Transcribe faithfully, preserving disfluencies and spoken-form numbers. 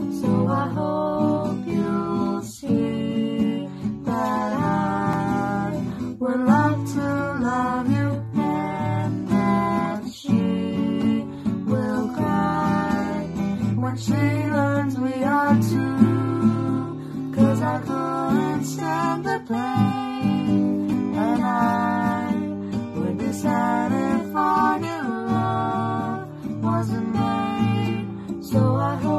So I hope you'll see that I would like to love you, and that she will cry when she learns we are two. 'Cause I couldn't stand the pain, and I would be sad if our new love wasn't made. So I hope